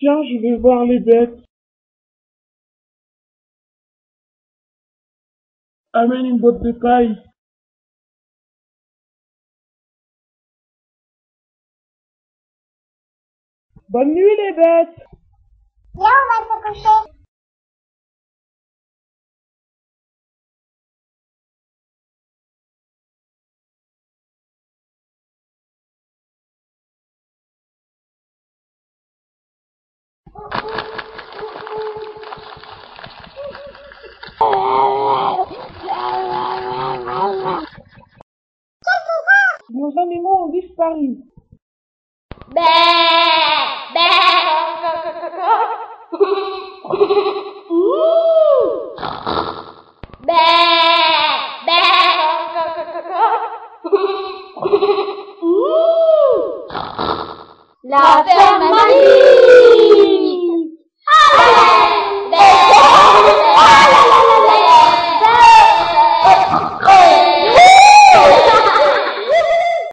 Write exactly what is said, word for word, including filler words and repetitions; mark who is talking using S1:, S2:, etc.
S1: Tiens, je vais voir les bêtes. Amène une botte de paille. Bonne nuit les bêtes.
S2: Viens, on va se coucher.
S1: Nos animaux ont disparu.
S2: Bé, bé. Bé, bé. La ferme